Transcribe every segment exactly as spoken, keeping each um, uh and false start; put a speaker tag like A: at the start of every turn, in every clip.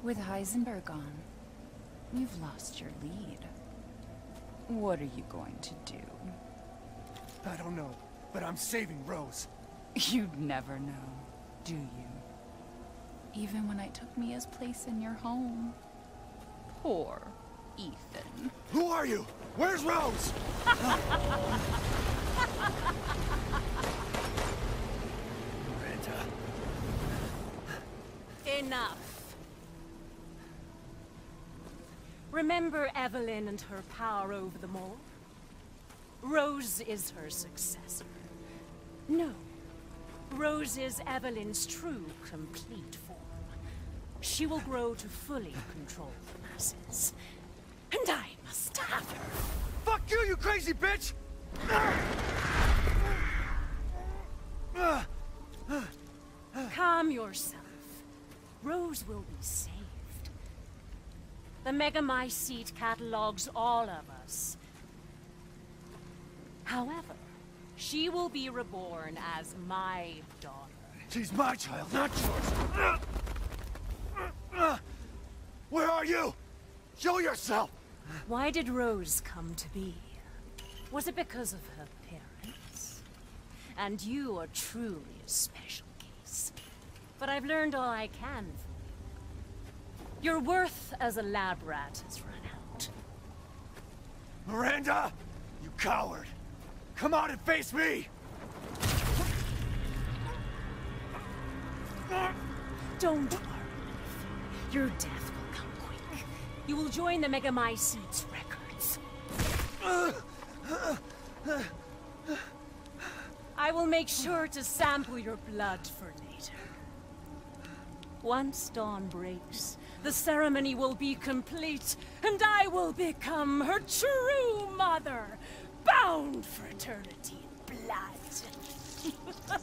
A: With Heisenberg gone, you've lost your lead. What are you going to do?
B: I don't know, but I'm saving Rose.
A: You'd never know, do you? Even when I took Mia's place in your home. Poor Ethan.
B: Who are you? Where's Rose? Miranda.
C: Enough. Remember Evelyn and her power over them all? Rose is her successor. No. Rose is Evelyn's true, complete form. She will grow to fully control the masses. And I must have her.
B: Fuck you, you crazy bitch!
C: Calm yourself. Rose will be saved. The Megamycete catalogs all of us. However, she will be reborn as my daughter.
B: She's my child, not yours. Where are you? Show yourself!
C: Why did Rose come to be? Was it because of her parents? And you are truly a special case. But I've learned all I can from you. Your worth as a lab rat has run out.
B: Miranda! You coward! Come out and face me!
C: Don't worry. Your death will come quick. You will join the Megamycete's records. I will make sure to sample your blood for later. Once dawn breaks, the ceremony will be complete, and I will become her true mother, bound for eternity in blood.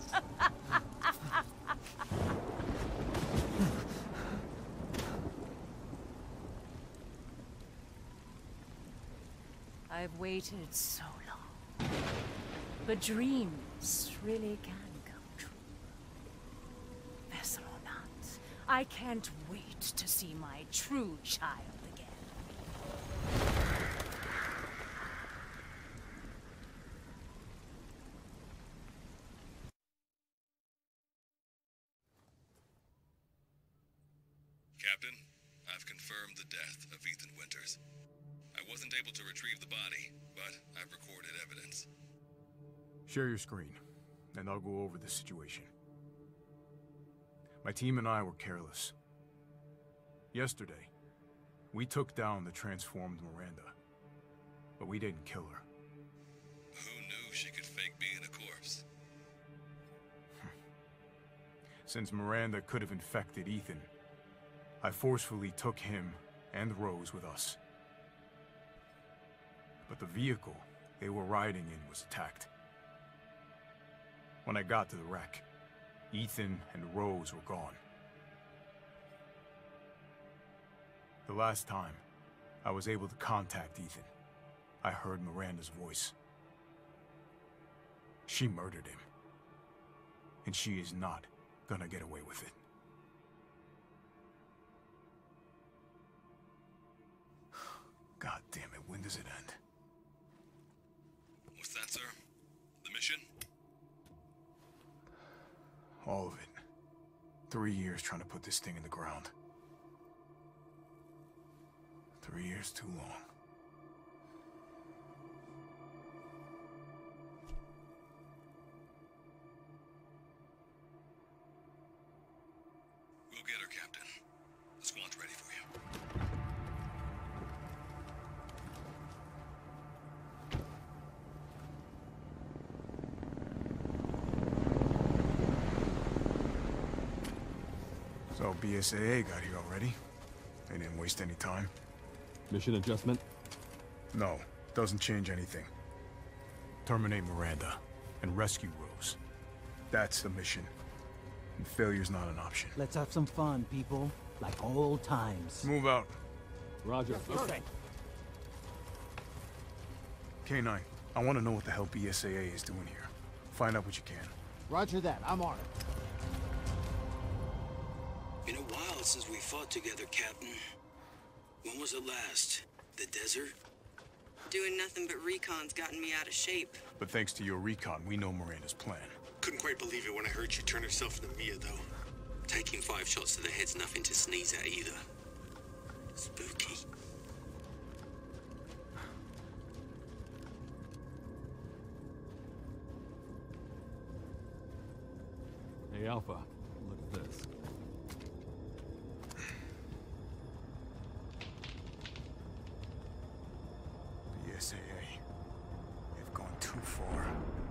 C: I've waited so long. But dreams really can come true. Vessel or not, I can't wait to see my true child again.
D: Captain, I've confirmed the death of Ethan Winters. I wasn't able to retrieve the body, but I've recorded evidence.
E: Share your screen, and I'll go over the situation. My team and I were careless. Yesterday, we took down the transformed Miranda, but we didn't kill her.
D: Who knew she could fake being a corpse?
E: Since Miranda could have infected Ethan, I forcefully took him and Rose with us. But the vehicle they were riding in was attacked. When I got to the wreck, Ethan and Rose were gone. The last time I was able to contact Ethan, I heard Miranda's voice. She murdered him. And she is not gonna get away with it. God damn it, when does it end?
D: What's that, sir? The mission?
E: All of it. Three years trying to put this thing in the ground. Three years too long.
D: We'll get her, Captain. The squad's ready for you.
E: So B S A A got here already? They didn't waste any time?
F: Mission adjustment?
E: No, doesn't change anything. Terminate Miranda and rescue Rose. That's the mission. And failure's not an option.
G: Let's have some fun, people. Like old times.
E: Move out.
F: Roger.
G: Okay.
E: K nine, I want to know what the hell B S A A is doing here. Find out what you can.
G: Roger that. I'm on it.
D: Been a while
H: while since we fought together, Captain. When was it last? The desert?
I: Doing nothing but recon's gotten me out of shape.
E: But thanks to your recon, we know Miranda's plan.
H: Couldn't quite believe it when I heard you turn herself into Mia, though. Taking five shots to the head's nothing to sneeze at either. Spooky.
F: Hey, Alpha, look at this.
E: B S A A. They've gone too far.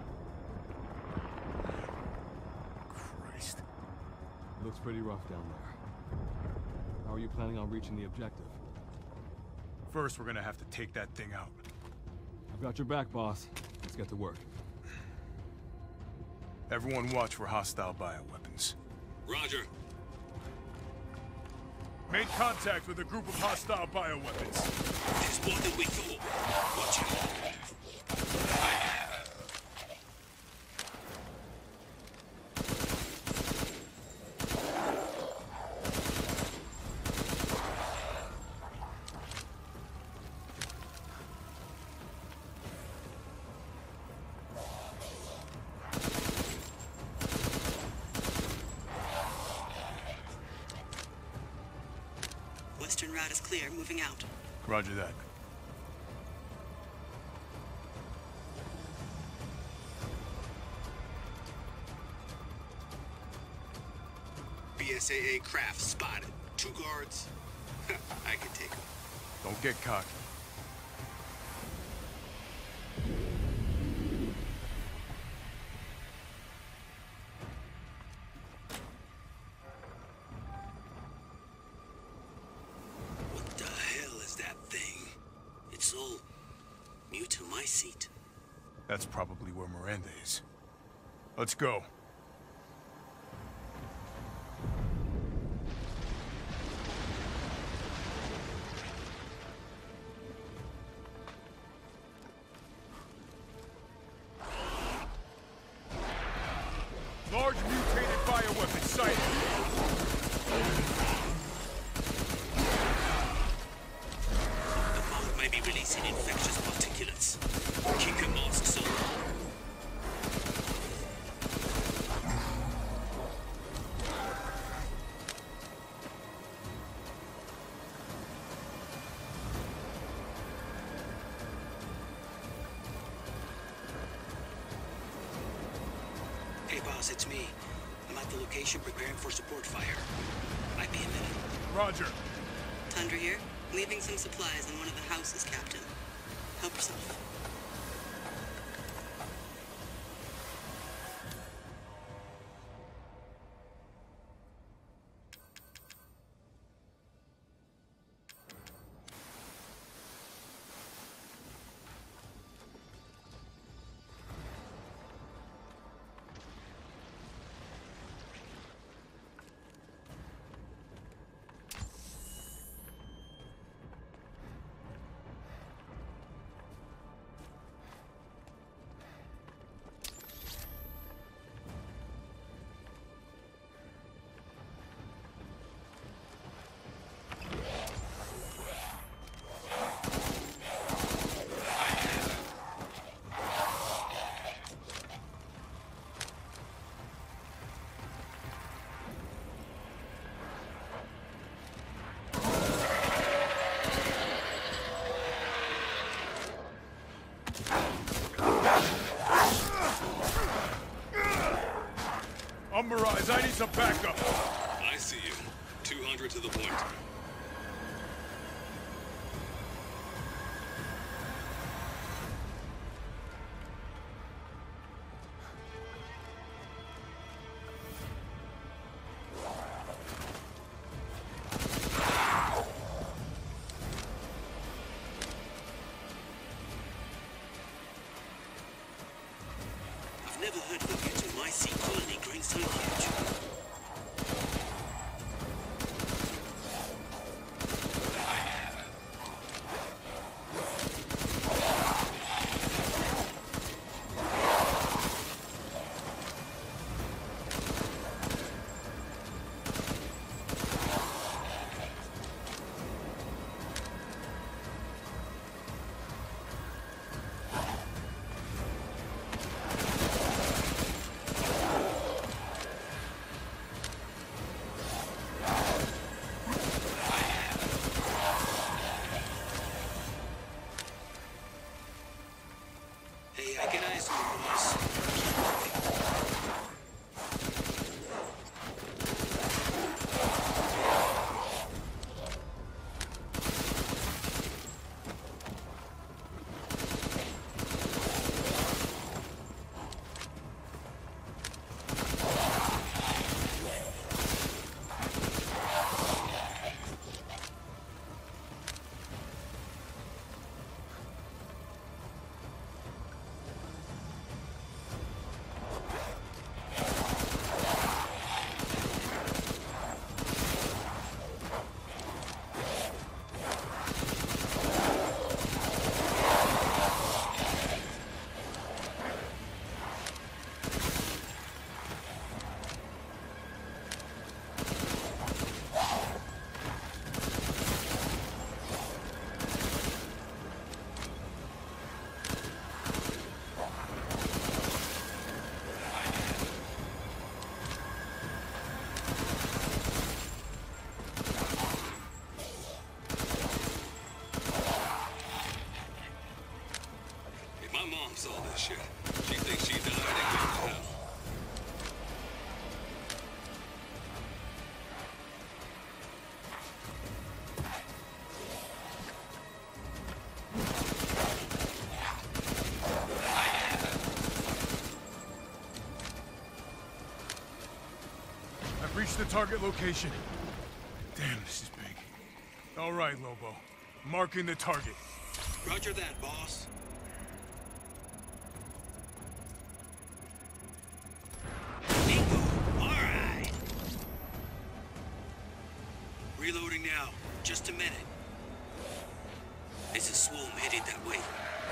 E: Christ.
F: Looks pretty rough down there. How are you planning on reaching the objective?
E: First, we're gonna have to take that thing out.
F: I've got your back, boss. Let's get to work.
E: Everyone watch for hostile bioweapons.
H: Roger.
E: Made contact with a group of hostile bioweapons.
H: There's more than we thought. Watch out.
I: Western route is clear, moving out.
E: Roger that.
H: B S A A craft spotted. Two guards. I can take them.
E: Don't get cocky.
H: What the hell is that thing? It's all new to my seat.
E: That's probably where Miranda is. Let's go. Large mutated bioweapon sighted.
H: The mold may be releasing infectious particulates. Keep your masks on. Hey boss, it's me. I'm at the location preparing for support fire. Might be a minute.
E: Roger.
I: Tundra here. Leaving some supplies in one of the houses, Captain. Help yourself.
E: Umberise, I need some backup.
D: I see you. two hundred to the point.
H: I've never heard of you to my seat colony growing so huge.
E: Reach the target location. Damn, this is big. All right, Lobo. Marking the target.
H: Roger that, boss. Bingo! All right. Reloading now. Just a minute. It's a swarm headed that way.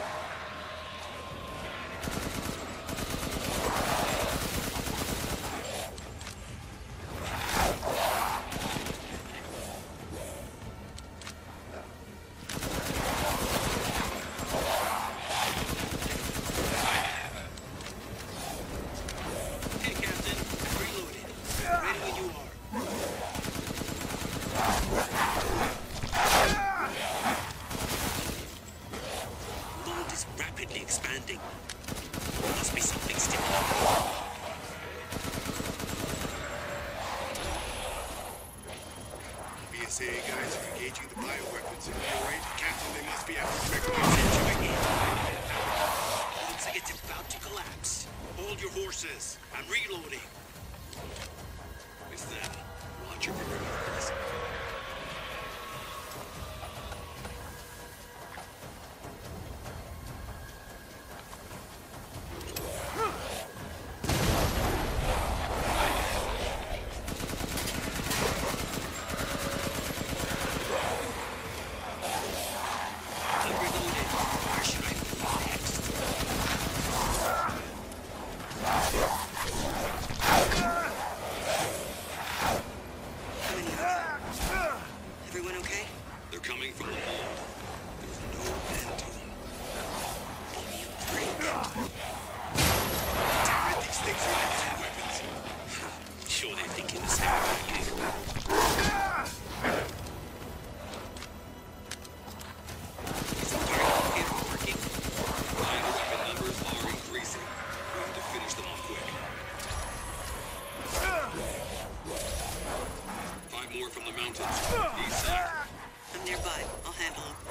H: I'm reloading. With that, watch your progress.
I: I'm nearby. I'll handle him.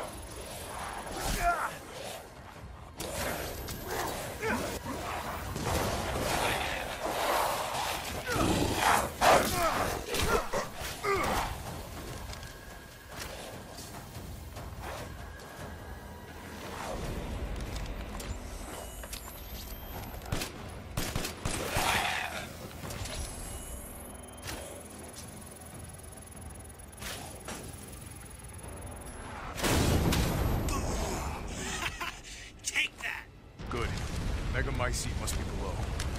E: My seat must be below.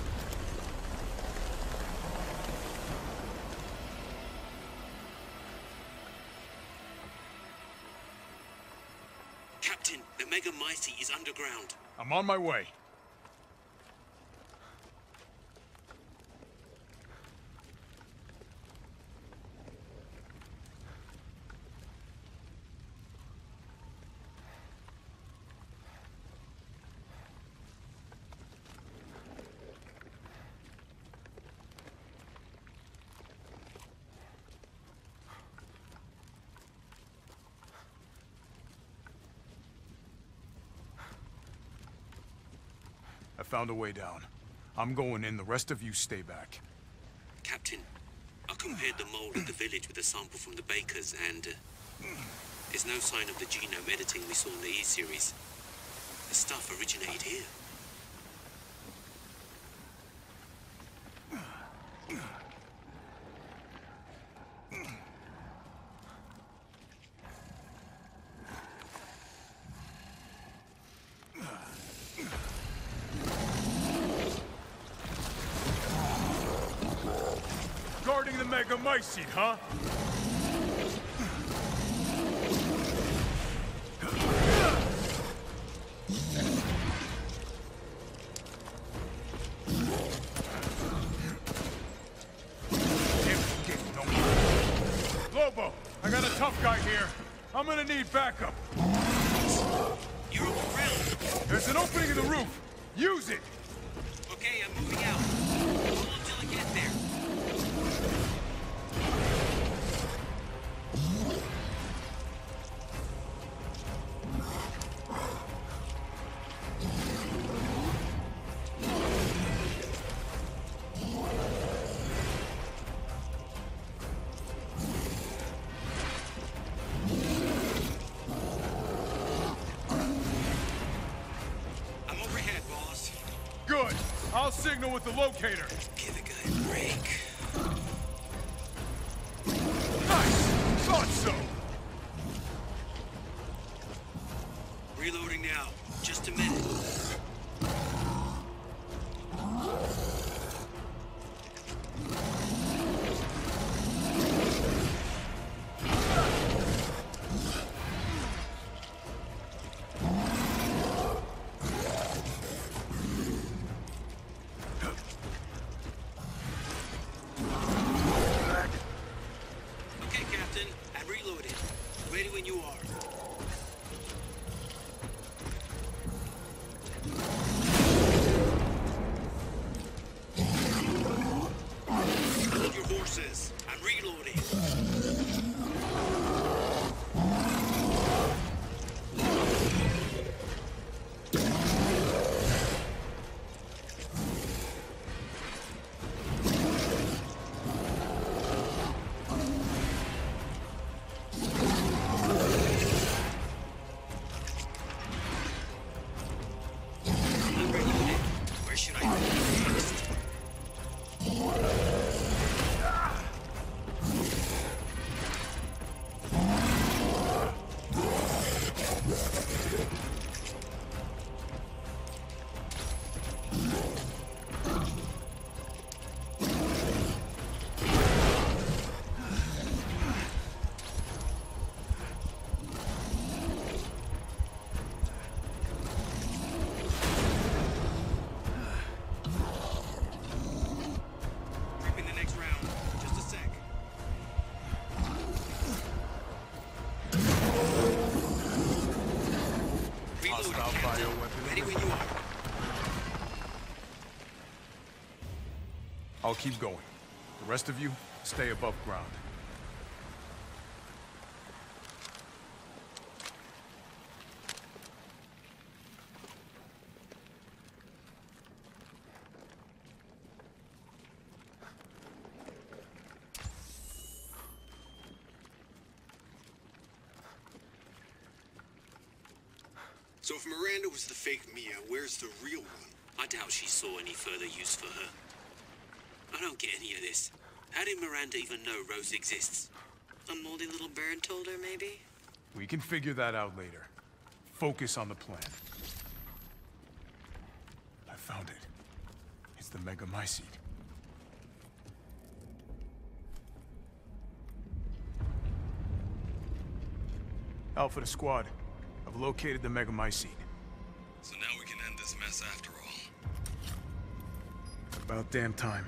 H: Captain, the Mega Myci is underground.
E: I'm on my way. I found a way down. I'm going in, the rest of you stay back.
H: Captain, I compared the mold of the village with a sample from the bakers, and uh, there's no sign of the genome editing we saw in the E-series. The stuff originated here.
E: Guarding the Mega Myci, huh? Lobo, I got a tough guy here. I'm gonna need backup.
H: You're overground.
E: There's an opening in the roof. Use it.
H: Okay, I'm moving out. Hold on till I get there.
E: signal with the locator.
H: Give a guy a break.
E: Nice! Thought so!
H: Reloading now. Just a minute. Okay, Captain. I'm reloaded. Ready when you are. Hold your horses. I'm reloading. I'm reloaded. Where should I go next? Prepping the next round. Just a sec. Reloading,
E: Hostile
H: Captain.
E: bioweapon.
H: Ready when you are.
E: I'll keep going. The rest of you, stay above ground.
D: So if Miranda was the fake Mia, where's the real one?
H: I doubt she saw any further use for her. I don't get any of this. How did Miranda even know Rose exists?
I: A moldy little bird told her, maybe?
E: We can figure that out later. Focus on the plan. I found it. It's the Megamycete. Alpha to squad. I've located the Megamycete.
D: So now we can end this mess after all.
E: About damn time.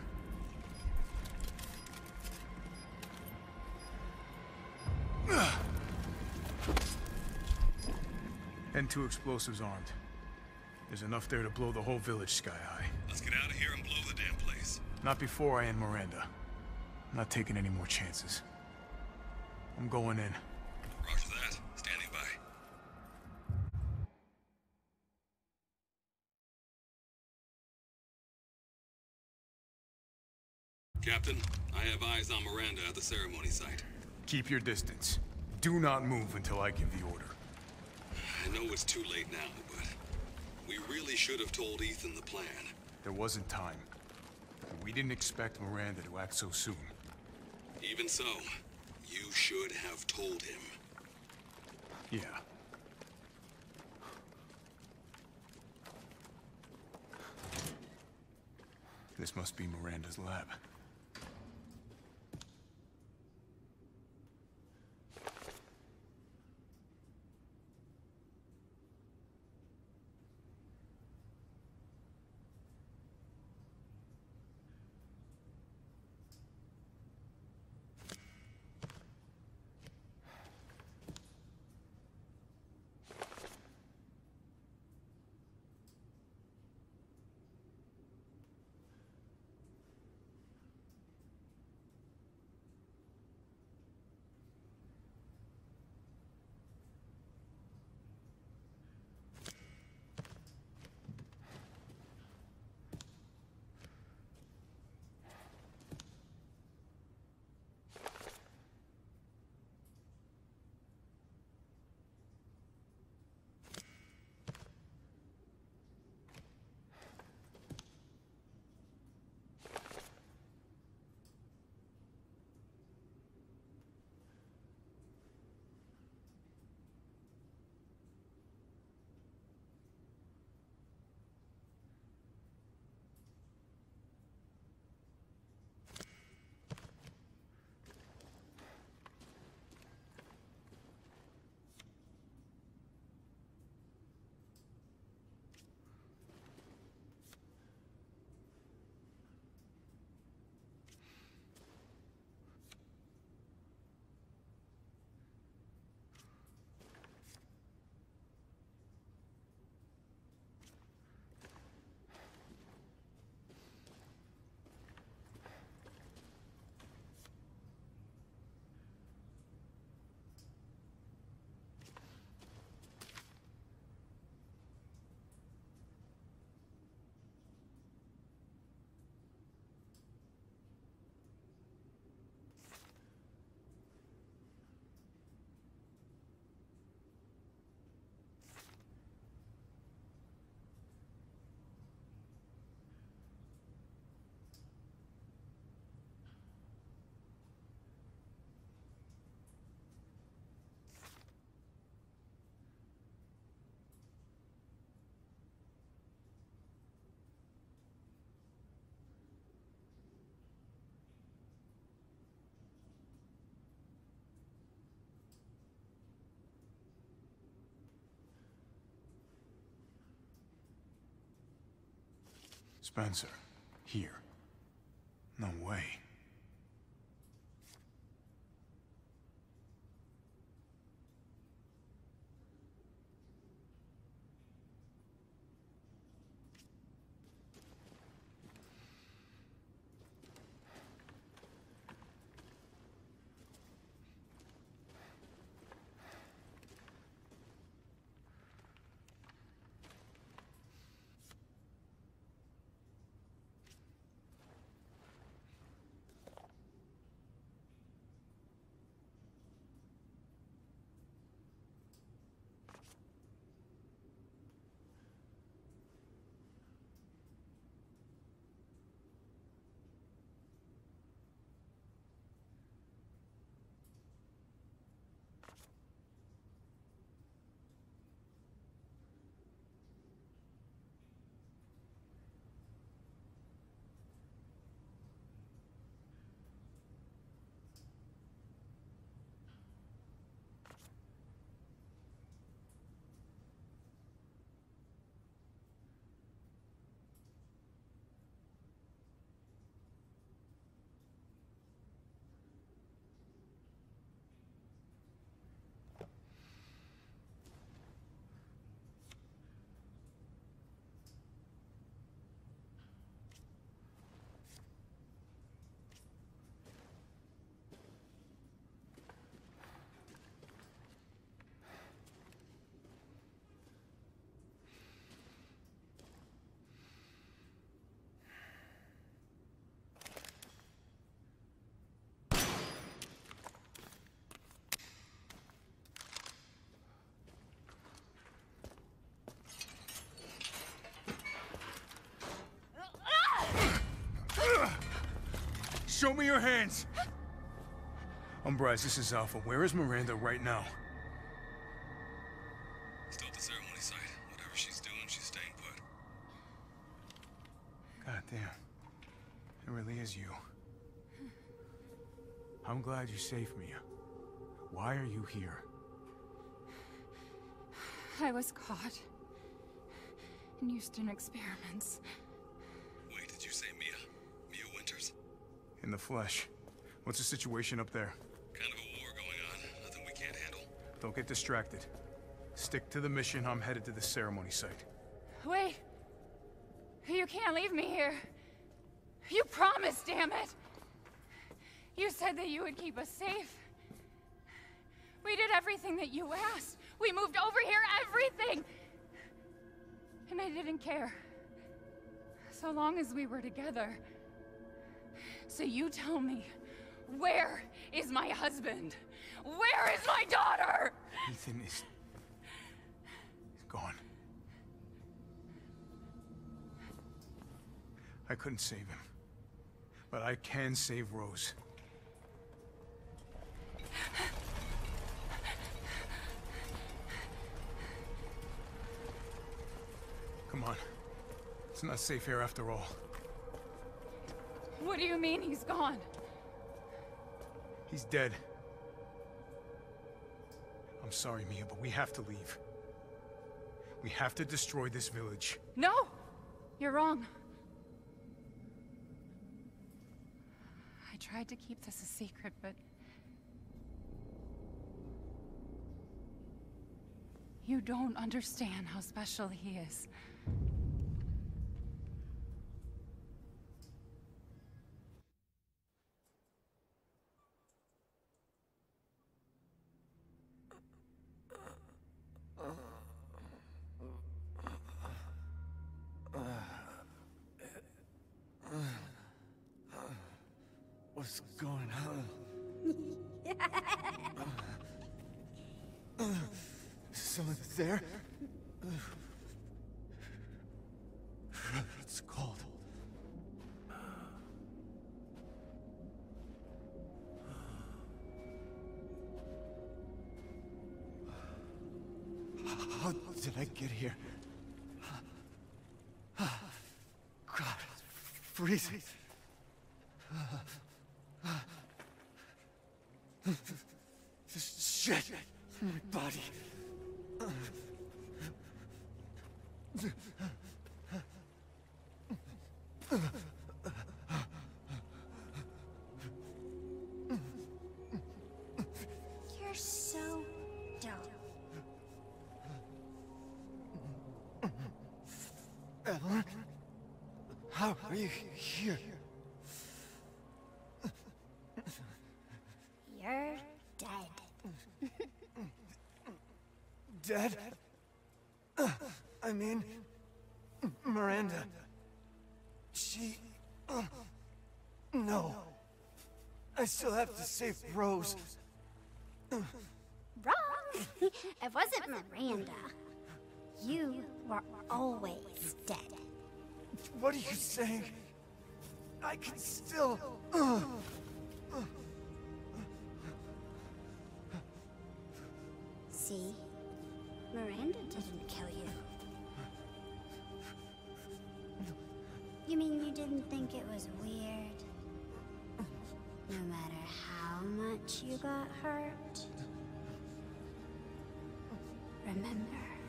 E: N two explosives armed. There's enough there to blow the whole village sky high.
D: Let's get out of here and blow the damn place.
E: Not before I end Miranda. I'm not taking any more chances. I'm going in.
D: Roger that. Standing by. Captain, I have eyes on Miranda at the ceremony site.
E: Keep your distance. Do not move until I give the order.
D: I know it's too late now, but we really should have told Ethan the plan.
E: There wasn't time. We didn't expect Miranda to act so soon.
D: Even so, you should have told him.
E: Yeah. This must be Miranda's lab. Spencer. Here. No way. Show me your hands! Umbrise, this is Alpha. Where is Miranda right now?
D: Still at the ceremony site. Whatever she's doing, she's staying put.
E: God damn. It really is you. I'm glad you saved me. Why are you here?
A: I was caught in Houston experiments.
D: Wait, did you say Mia? Mia Winters?
E: In the flesh. What's the situation up there?
D: Kind of a war going on. Nothing we can't handle.
E: Don't get distracted. Stick to the mission. I'm headed to the ceremony site.
A: Wait! You can't leave me here. You promised, damn it! You said that you would keep us safe. We did everything that you asked. We moved over here, everything! And I didn't care. So long as we were together. So you tell me, where is my husband? Where is my daughter?
E: Ethan is... He's gone. I couldn't save him. But I can save Rose. Come on. It's not safe here after all.
A: What do you mean he's gone?
E: He's dead. I'm sorry, Mia, but we have to leave. We have to destroy this village.
A: No! You're wrong. I tried to keep this a secret, but... you don't understand how special he is.
B: What's going on? Is someone there? It's cold. How did I get here? God, it's freezing. This shit in my body. Evelyn? How are you here?
J: You're dead.
B: Dead? I mean, Miranda. She... No. I still have to save Rose.
J: Wrong! It wasn't Miranda. You were always dead.
B: What are you saying? I can still...
J: See? Miranda didn't kill you. You mean you didn't think it was weird? No matter how much you got hurt? Remember.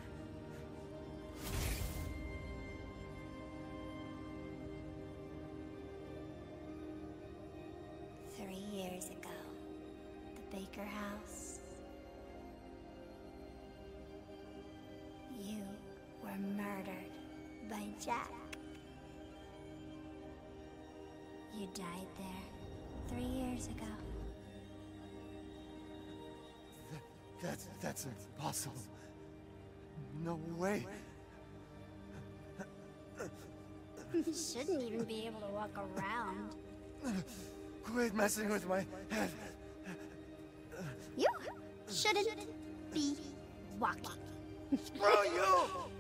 J: Three years ago, the Baker house. You were murdered by Jack. You died there three years ago.
B: Th that's... that's impossible. No way.
J: You shouldn't even be able to walk around.
B: Quit messing with my head.
J: You shouldn't be walking.
B: Screw you!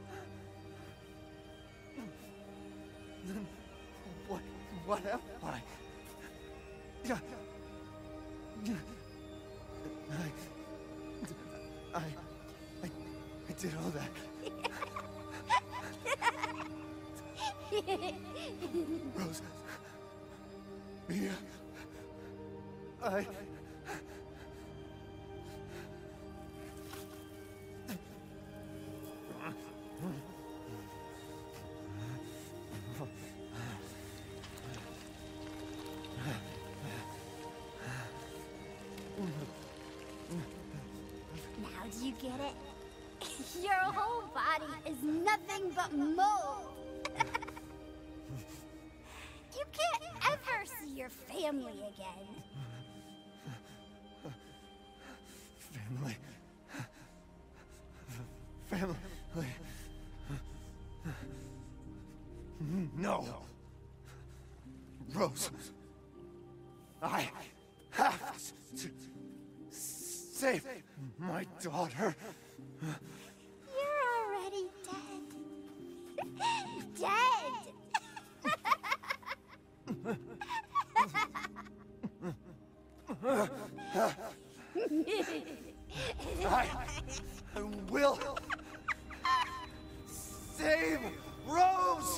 B: Then what, what am I? Yeah. I, I, I, I did all that. Rose. Mia. I...
J: Now do you get it? Your whole body is nothing but mold. You can't ever see your family again.
B: Family. Family. No. Rose. I have to save my daughter.
J: You're already dead. Dead!
B: I, I will save Rose!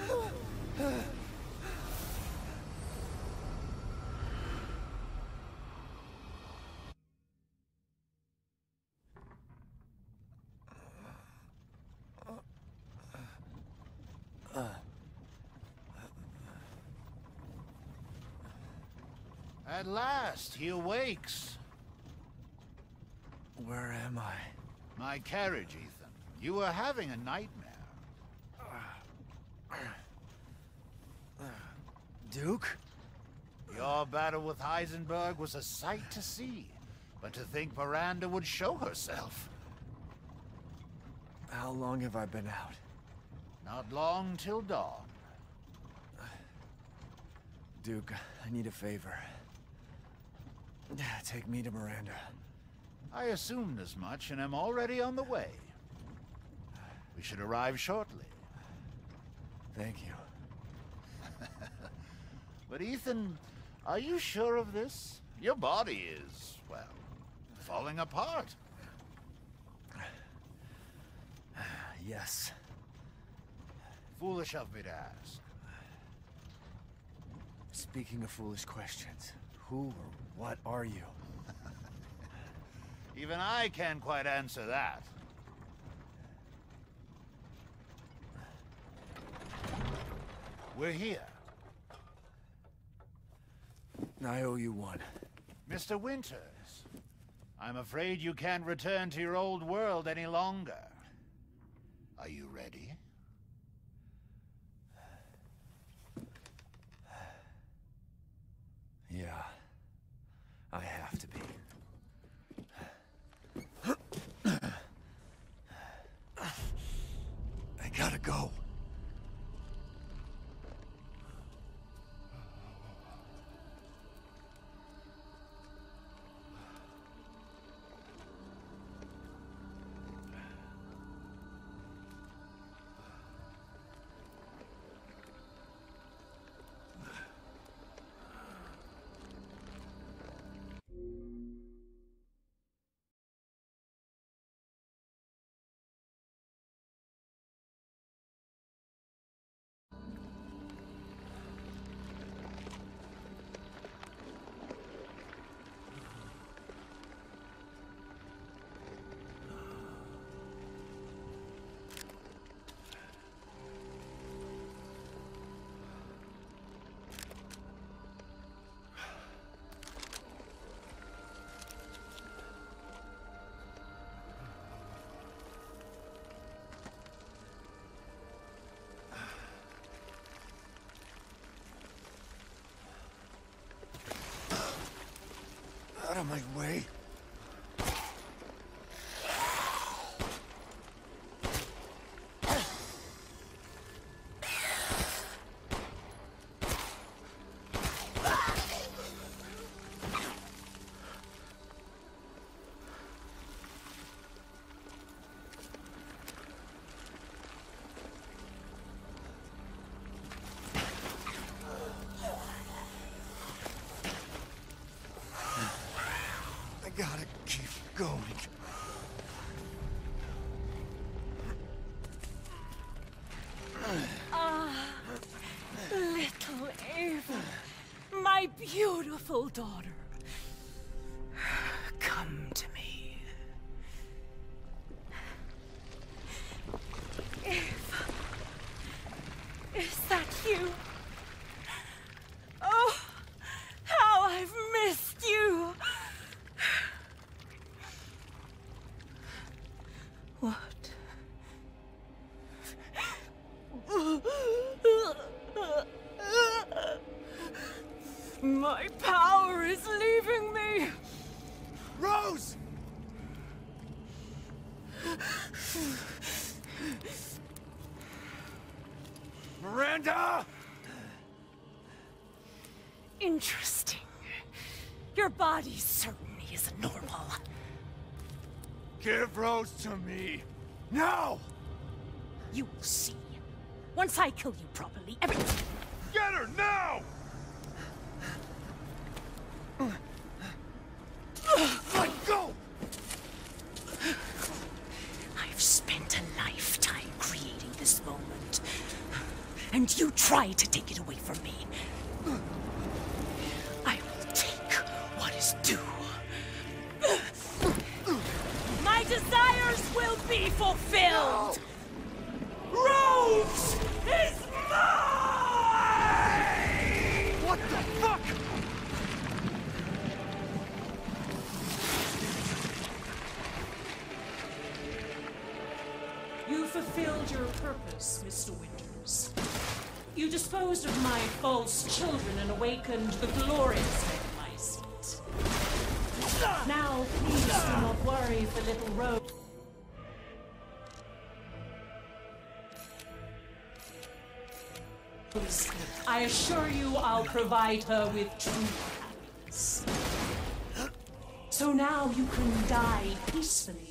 K: At last, he awakes.
B: Where am I?
K: My carriage, Ethan. You were having a nightmare.
B: Duke?
K: Your battle with Heisenberg was a sight to see. But to think Miranda would show herself.
B: How long have I been out?
K: Not long till dawn.
B: Duke, I need a favor. Take me to Miranda.
K: I assumed as much and am already on the way. We should arrive shortly.
B: Thank you.
K: But Ethan, are you sure of this? Your body is, well, falling apart.
B: Yes.
K: Foolish of me to ask.
B: Speaking of foolish questions, who or what are you?
K: Even I can't quite answer that. We're here.
B: I owe you one.
K: Mister Winters, I'm afraid you can't return to your old world any longer. Are you ready?
B: of my way. I gotta keep going.
C: Ah, little Ava, my beautiful daughter. Come to me. Ava, is that you? Oh, how I've missed you. What? My power is leaving me!
B: Rose! Miranda!
C: Interesting. Your body certainly isn't normal.
B: Give Rose to me! Now!
C: You will see. Once I kill you properly, everything...
B: Get her now! Let go!
C: I've spent a lifetime creating this moment. And you try to take it away from me. I will take what is due. My desires will be fulfilled! Rose is mine!
B: What the fuck?
C: You fulfilled your purpose, Mister Winters. You disposed of my false children and awakened the glorious head of my seat. Now, please do not worry for little Rose. I assure you I'll provide her with true happiness. So now you can die peacefully.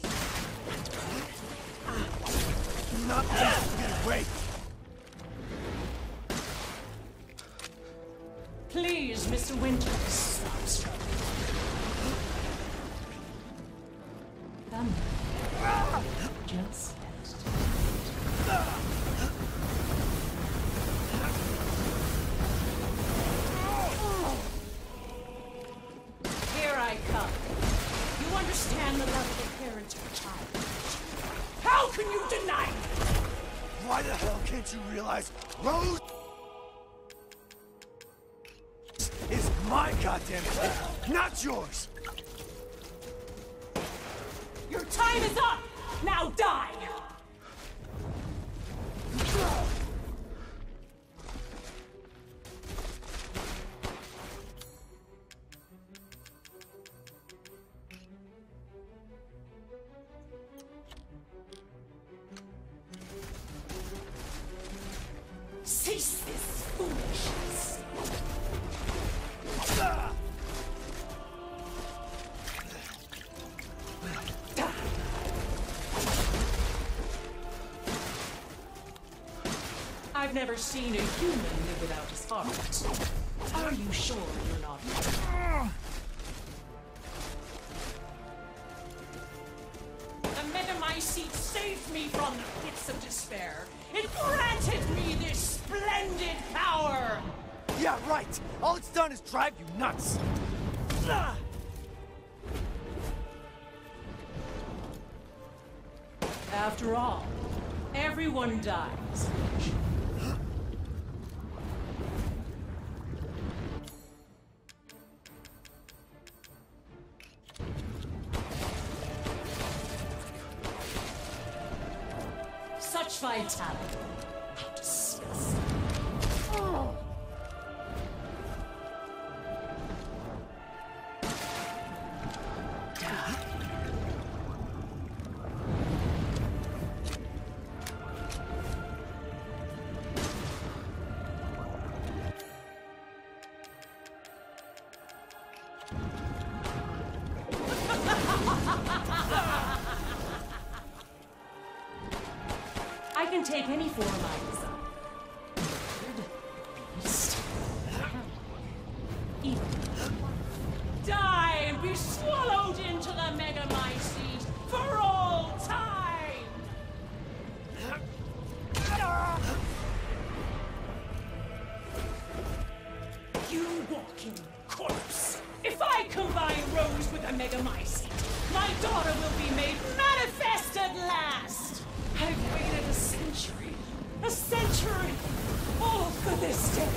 B: Do not let us get away!
C: Please, Mister Winters, stop struggling. Come. Just Here I come. You understand the love of a parent or child. How can you deny me?
B: Why the hell can't you realize Rose is my goddamn kid, not yours?
C: Your time is up! Now die! Cease this foolishness! I've never seen a human live without his heart. Are you sure you're not? The men in my seat saved me from the pits of despair. It granted me this splendid power!
B: Yeah, right! All it's done is drive you nuts!
C: After all, everyone dies. Such vitality. How disgusting. Oh. I can take any form I desire. Bird, beast, animal, even. Die and be swallowed into the Megamycete for all time! You walking corpse! If I combine Rose with a Megamycete, my daughter will be made manifest at last! I've waited a century, a century, all for this day.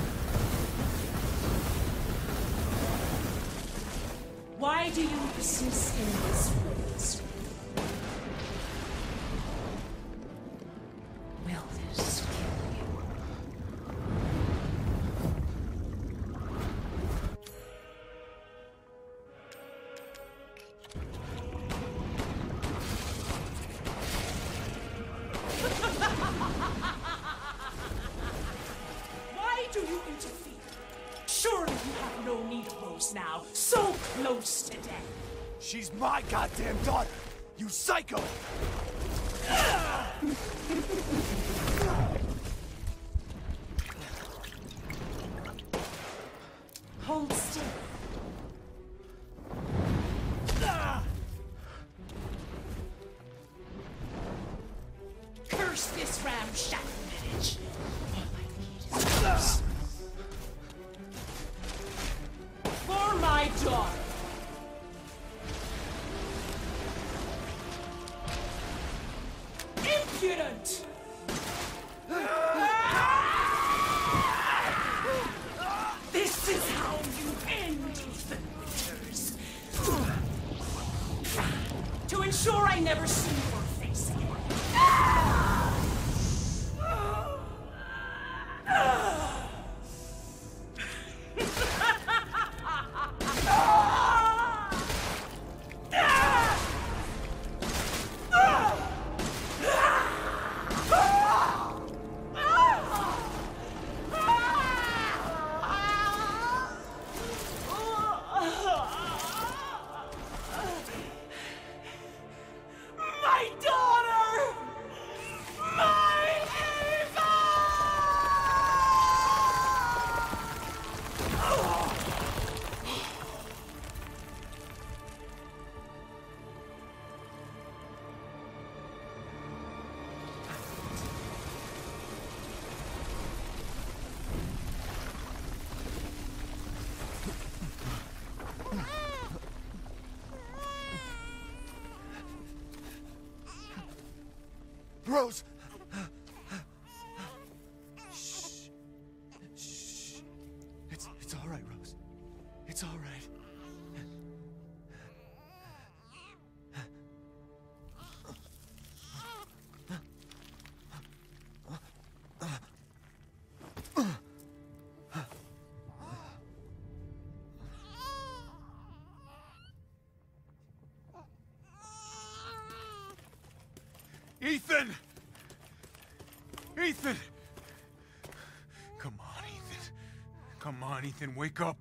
C: Why do you persist in this race? Will this kill you? Why do you interfere? Surely you have no need of Rose now, so close to death.
B: She's my goddamn daughter, you psycho!
C: Hold still. Curse this ramshackle village. All I need is yours. For my daughter. Impudent! This is how you end Ethan Winters. To ensure I never see your face again. My daughter! My Eva!
B: Rose! Shh. Shh. It's, it's all right, Rose. It's all right. Ethan! Ethan! Come on, Ethan. Come on, Ethan, wake up.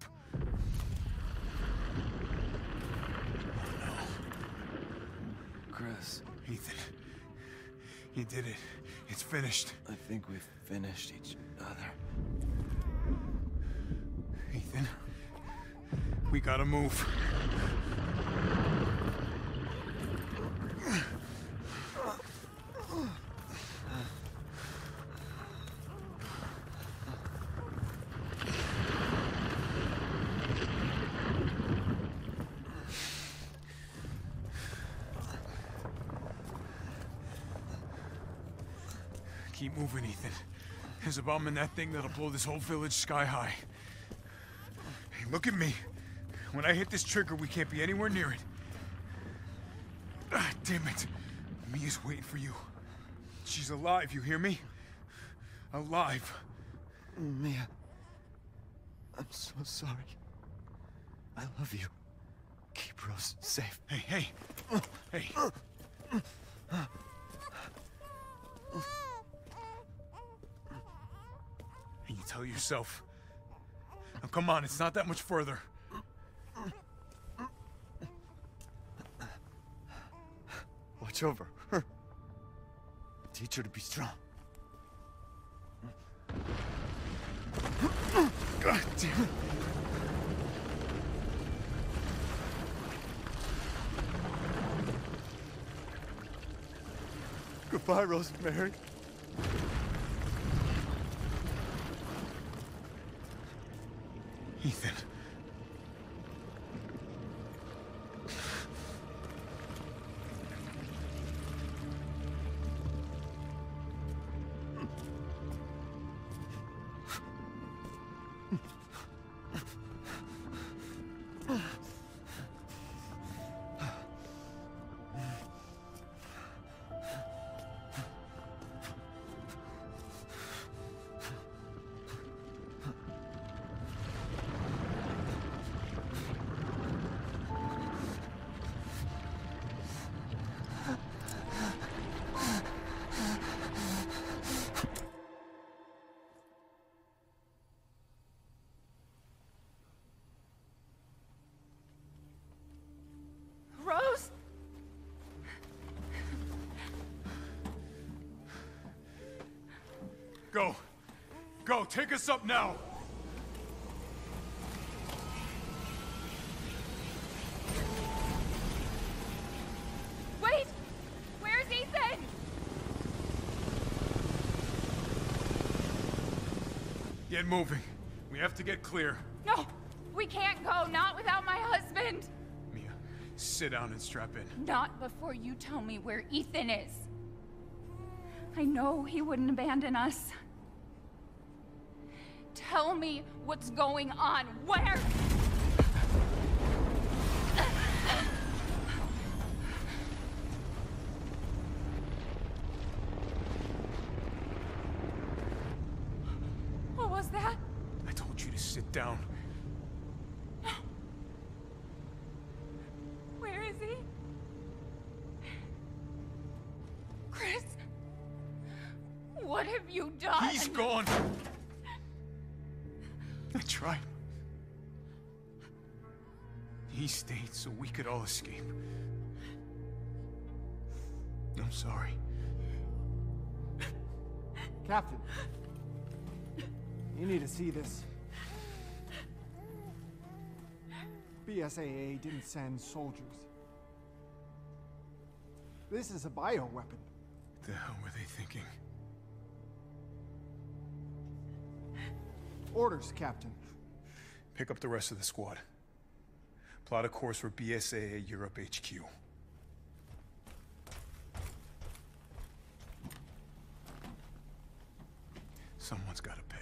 B: Oh, no.
L: Chris.
B: Ethan. You did it. It's finished.
L: I think we've finished each other.
B: Ethan. We gotta move. Keep moving, Ethan. There's a bomb in that thing that'll blow this whole village sky high. Hey, look at me. When I hit this trigger, we can't be anywhere near it. Ah, damn it. Mia's waiting for you. She's alive, you hear me? Alive.
L: Mia. I'm so sorry. I love you. Keep Rose safe.
B: Hey, hey. Hey. And you tell yourself. Now, come on, it's not that much further.
L: watch over her. Teach her to be strong. God damn it. Goodbye, Rosemary.
B: Ethan.
A: Rose?
B: Go. Go, take us up now.
A: Wait! Where's Ethan?
B: Get moving. We have to get clear.
A: No! We can't go, not without my husband!
B: Mia, sit down and strap in.
A: Not before you tell me where Ethan is. I know he wouldn't abandon us. Tell me what's going on. Where? What was that?
B: I told you to sit down.
A: Where is he? Chris? What have you done?
B: He's gone. I tried. He stayed so we could all escape. I'm sorry.
M: Captain, you need to see this. B S A A didn't send soldiers. This is a bioweapon.
B: What the hell were they thinking?
M: Orders, Captain.
B: Pick up the rest of the squad. Plot a course for B S A A Europe H Q. Someone's gotta pay.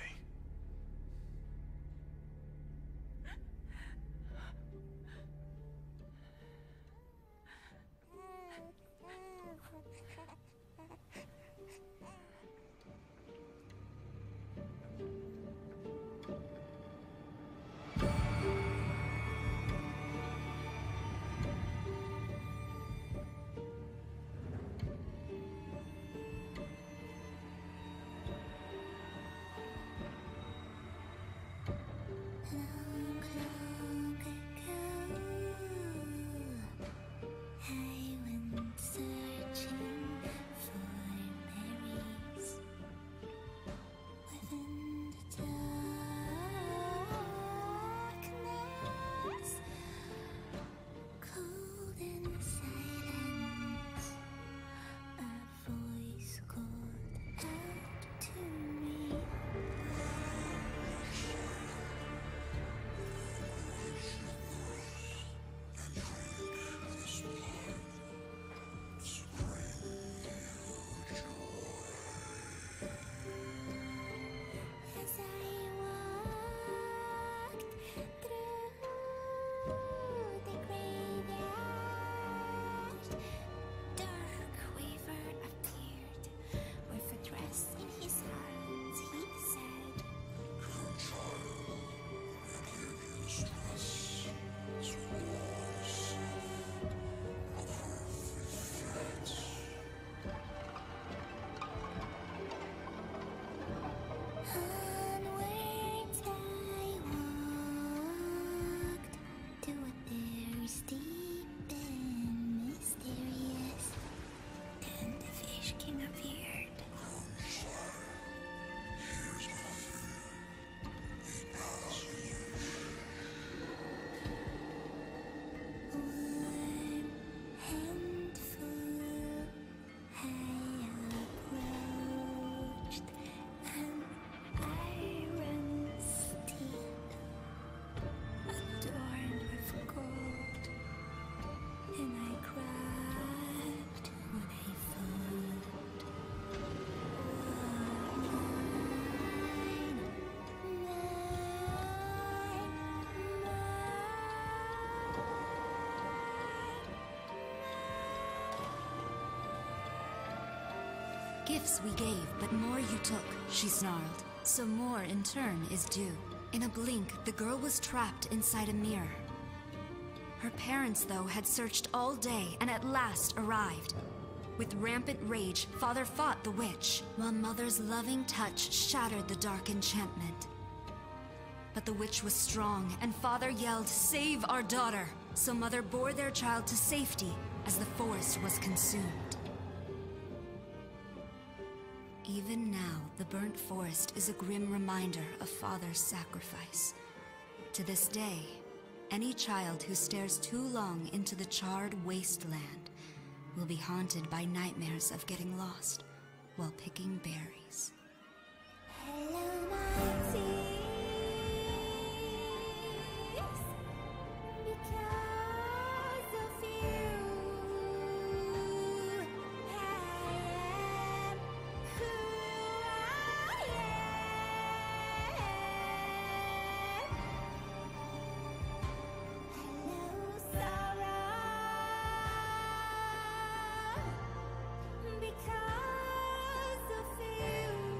N: Gifts we gave, but more you took, she snarled. So more in turn is due. In a blink, the girl was trapped inside a mirror. Her parents, though, had searched all day and at last arrived. With rampant rage, Father fought the witch, while Mother's loving touch shattered the dark enchantment. But the witch was strong, and Father yelled, "Save our daughter!" So Mother bore their child to safety as the forest was consumed. Even now, the burnt forest is a grim reminder of Father's sacrifice. To this day, any child who stares too long into the charred wasteland will be haunted by nightmares of getting lost while picking berries.
J: Hello, my tears, because of you, I am who I am. Hello, sorrow, because of you.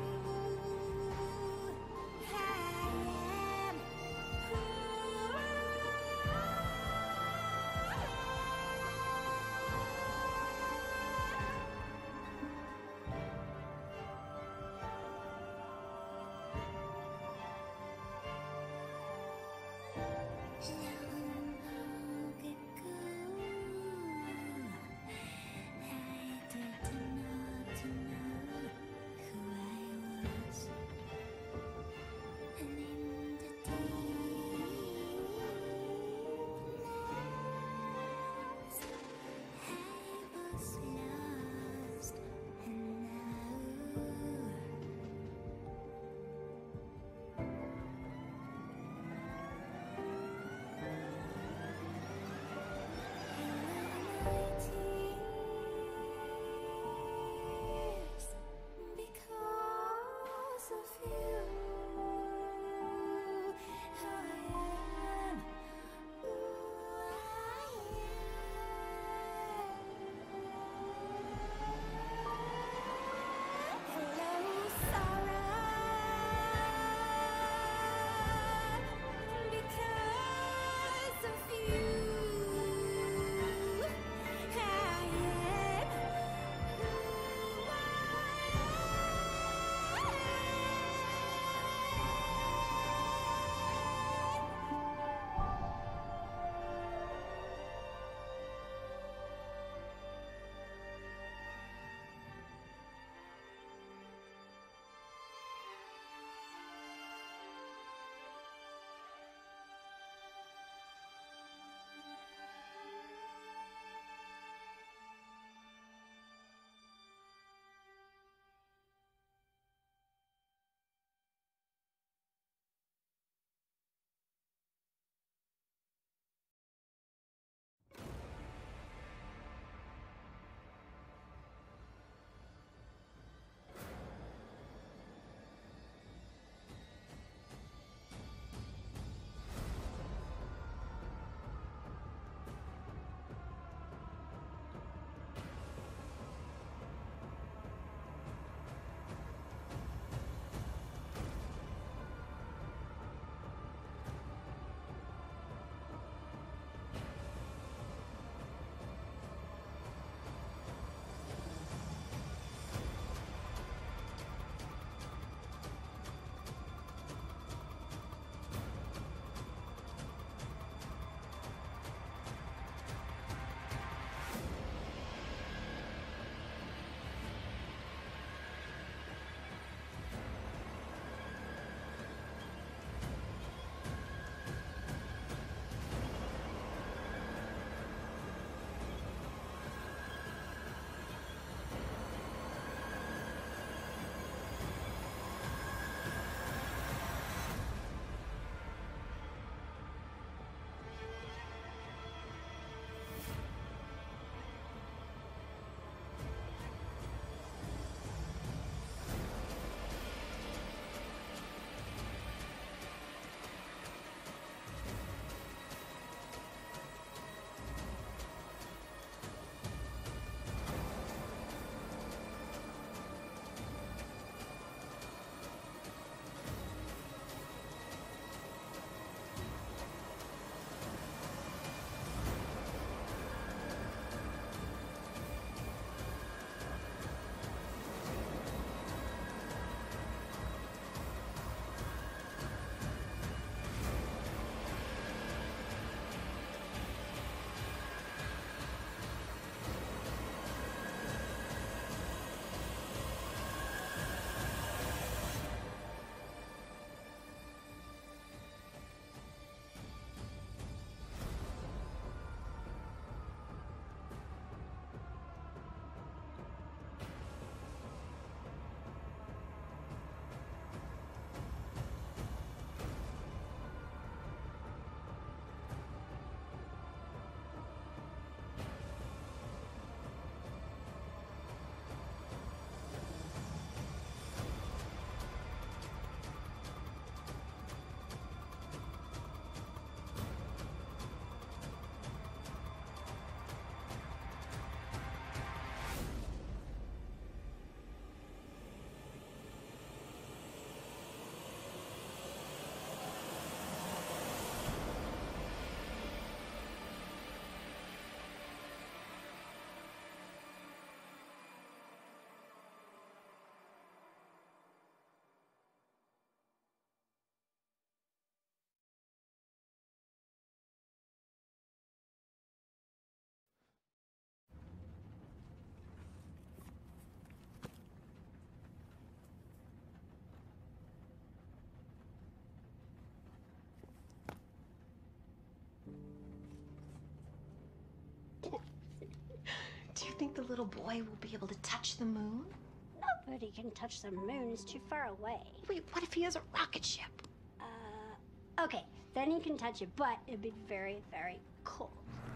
O: Do you think the little boy will be able to touch the moon?
J: Nobody can touch the moon. It's too far away.
O: Wait, what if he has a rocket ship?
J: Uh, okay, then he can touch it, but it'd be very, very cold.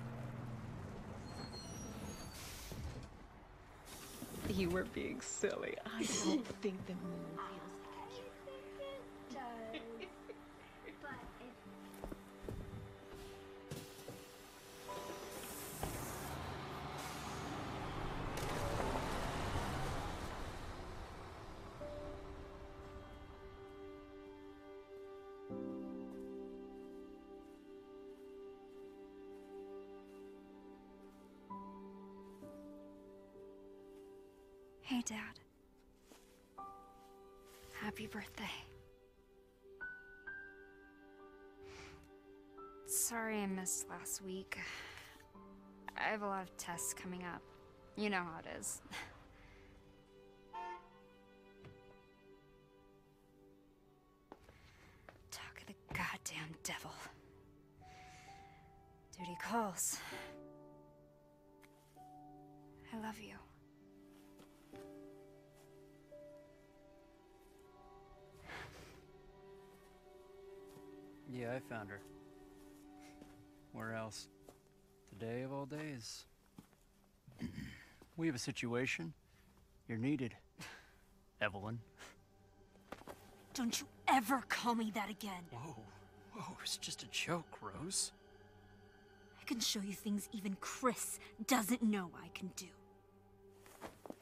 O: You were being silly. I don't think the moon feels like a
J: It does. But it...
N: Hey, Dad. Happy birthday. Sorry I missed last week. I have a lot of tests coming up. You know how it is. Talk of the goddamn devil. Duty calls. I love you.
P: Yeah, I found her. Where else? Today of all days. We have a situation. You're needed, Evelyn.
C: Don't you ever call me that again.
P: Whoa, whoa, it's just a joke, Rose.
C: I can show you things even Chris doesn't know I can do.
D: We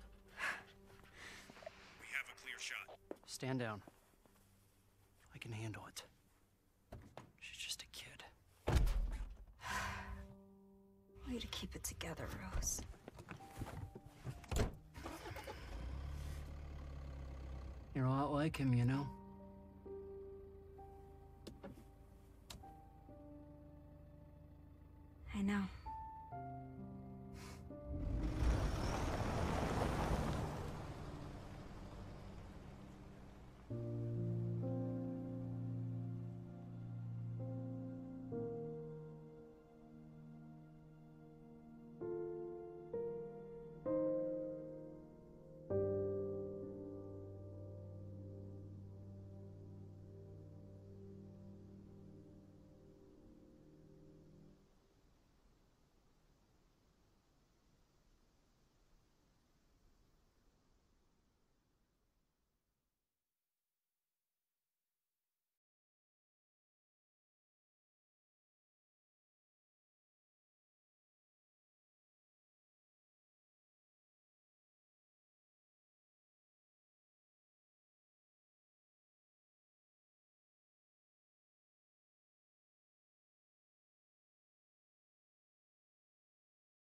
D: have a clear shot.
P: Stand down. I can handle it. She's just a kid.
C: Way to keep it together, Rose.
P: You're a lot like him, you know?
N: I know.